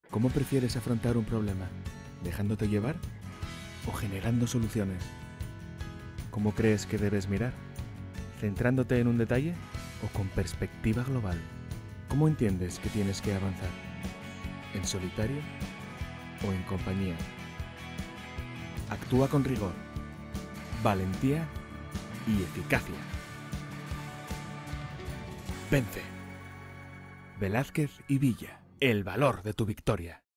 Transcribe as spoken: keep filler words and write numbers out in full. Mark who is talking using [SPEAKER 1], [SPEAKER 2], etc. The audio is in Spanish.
[SPEAKER 1] ¿Cómo prefieres afrontar un problema? ¿Dejándote llevar o generando soluciones? ¿Cómo crees que debes mirar? ¿Centrándote en un detalle o con perspectiva global? ¿Cómo entiendes que tienes que avanzar? ¿En solitario o en compañía? Actúa con rigor, valentía y eficacia. Vence. Velázquez y Villa, el valor de tu victoria.